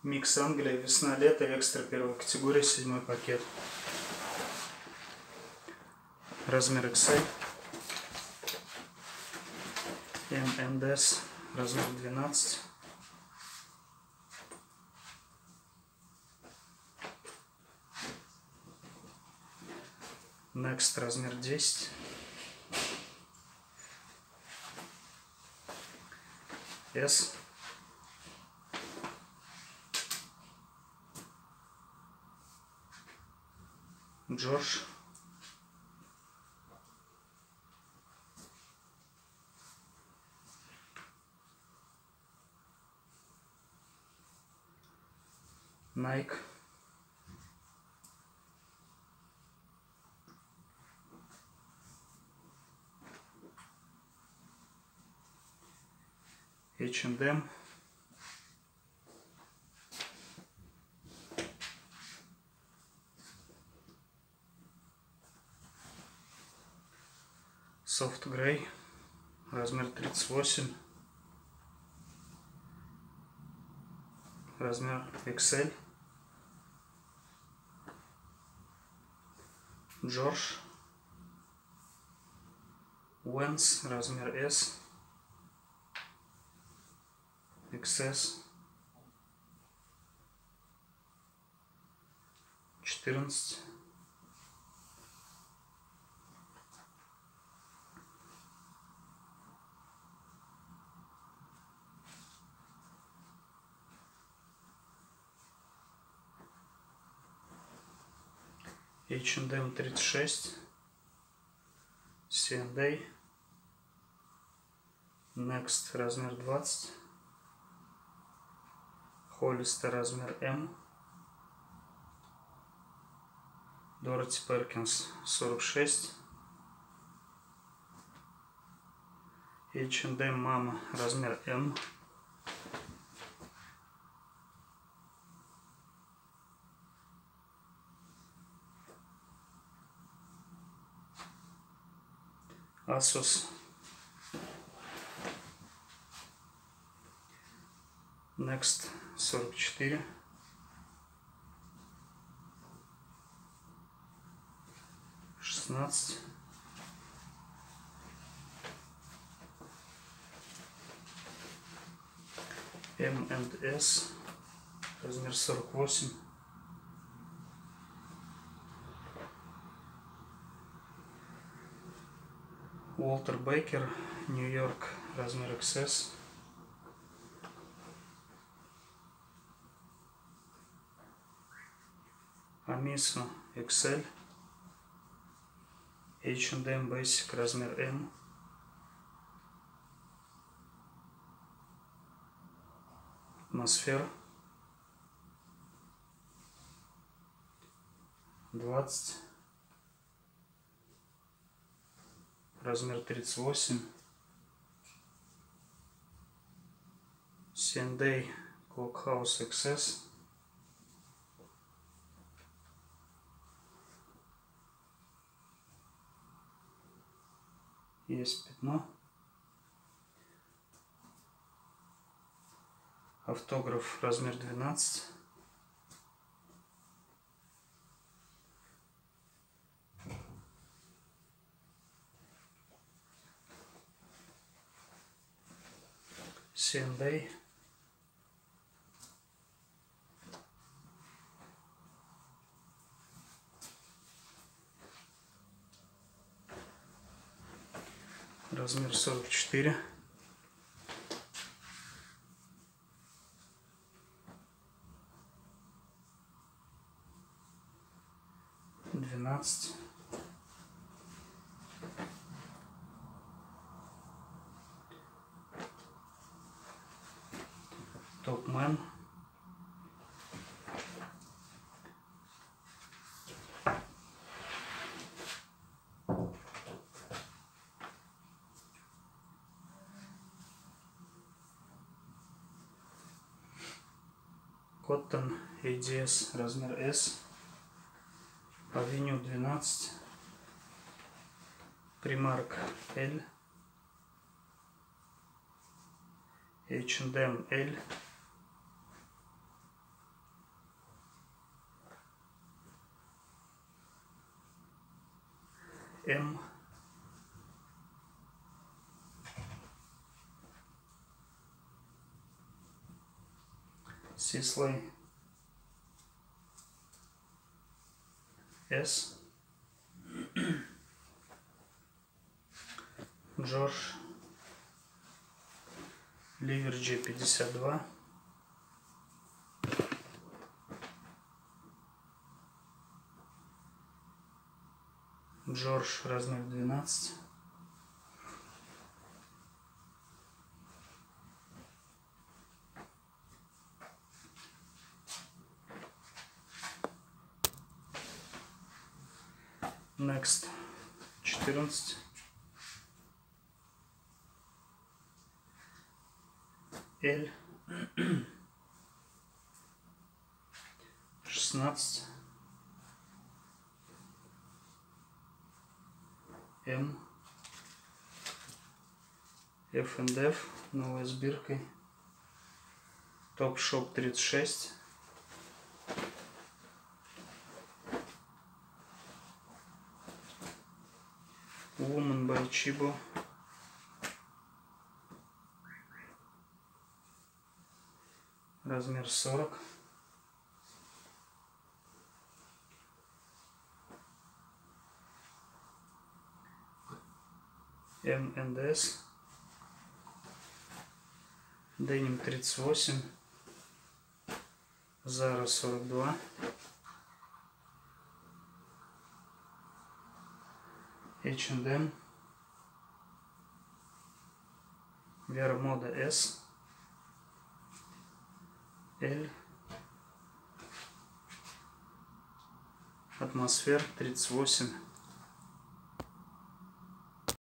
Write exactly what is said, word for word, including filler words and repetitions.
Микс Англия, весна-лето, экстра первой категории, седьмой пакет. Размер икс эль. эм энд эс, размер двенадцать. Next, размер десять. S. Джордж. Nike. эйч энд эм. Soft Grey, размер тридцать восемь, размер икс эль. Джордж. Вэнс, размер S, икс эс, четырнадцать. эйч энд эм тридцать шесть, си энд эй, Next, размер двадцать, Hollister, размер М, Dorothy Perkins сорок шесть, эйч энд эм Mama, размер М, Asos, Next сорок четыре, шестнадцать, эм энд эс, размер сорок восемь, Уолтер Бейкер, Нью-Йорк, размер икс эс, Амисо икс эль, эйч энд эм Basic, размер М, Атмосфера двадцать, размер тридцать восемь, си энд эй Клокхаус икс эс, есть пятно, автограф, размер двенадцать, си энд эй, размер сорок четыре, двенадцать, Топмен, Коттон эй ди эс, размер S, Авеню двенадцать, Примарк L, эйч энд эм L, М, Sisley, S, Джордж, Ливер джи пятьдесят два, Джордж размер двенадцать, Next четырнадцать, L, шестнадцать, М, эф энд эф, новой сбиркой, Топ Шоп тридцать шесть, Woman by Chibo, размер сорок, эм энд эс, Деним тридцать восемь, Zara сорок два, эйч энд эм, Вера Мода S, L, Атмосфер тридцать восемь,